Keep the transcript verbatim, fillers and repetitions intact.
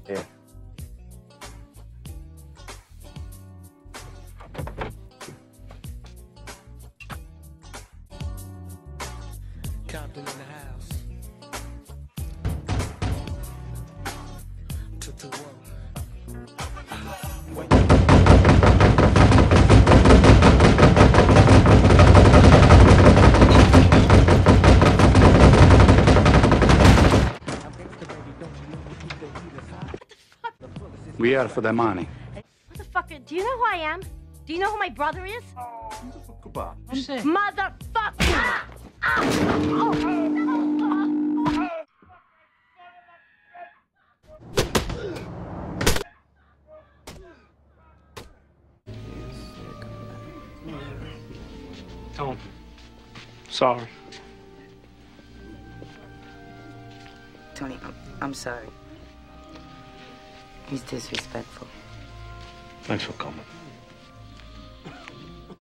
Here. Compton in the house. Two to one. We are for the money. Motherfucker, do you know who I am? Do you know who my brother is? Goodbye. Motherfucker! Ah! Ah! Oh! Don't. Sorry. Tony, I'm, I'm sorry. He's disrespectful. Thanks for coming.